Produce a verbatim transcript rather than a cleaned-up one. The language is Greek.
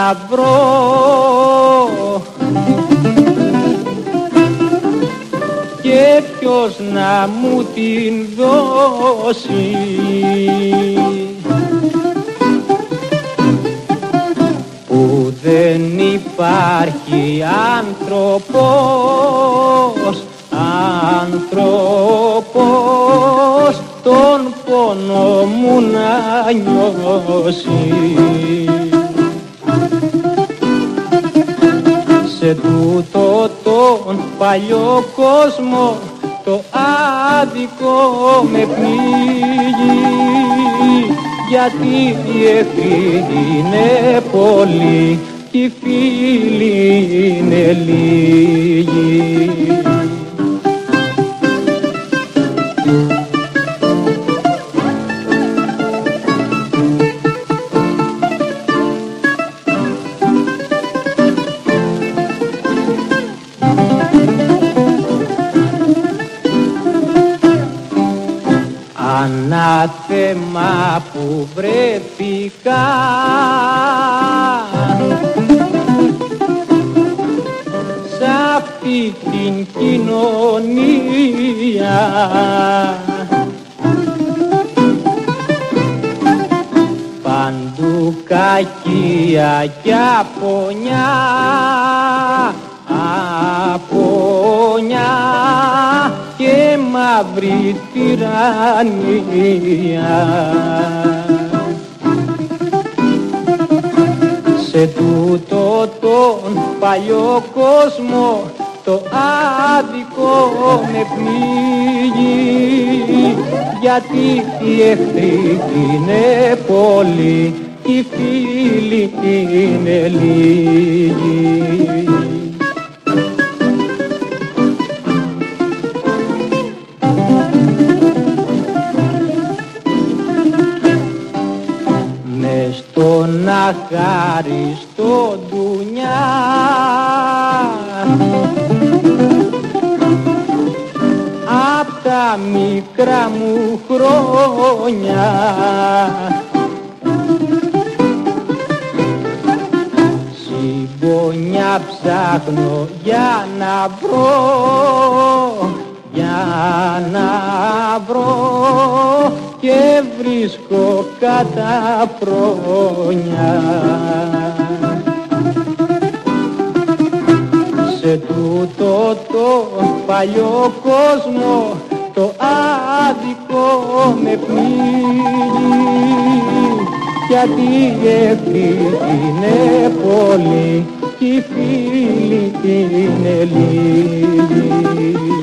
να βρω και ποιος να μου την δώσει. Που δεν υπάρχει άνθρωπος, άνθρωπος τον πόνο μου να νιώσει. Σε τούτο τον παλιό κόσμο το άδικο με πνίγει, γιατί οι εχθροί είναι πολλοί κι οι φίλοι είναι λίγοι. Ανάθεμα που βρέθηκα σ' αυτή την κοινωνία, παντού κακία κι απονιά, απονιά και μαύρη τυραννία. Σε τούτο τον παλιό κόσμο το άδικο με πνίγει, γιατί οι εχθροί είναι πολλοί κι οι φίλοι είναι λίγοι. Μες στον αχάριστο ντουνιά απ' τα μικρά μου χρόνια συμπονιά ψάχνω για να βρω, για να βρω και βρίσκω κατά χρόνια. Σε τούτο το παλιό κόσμο το άδικο με πνίγει, γιατί οι εχθροί είναι πολλοί κι οι φίλοι είναι λίγοι.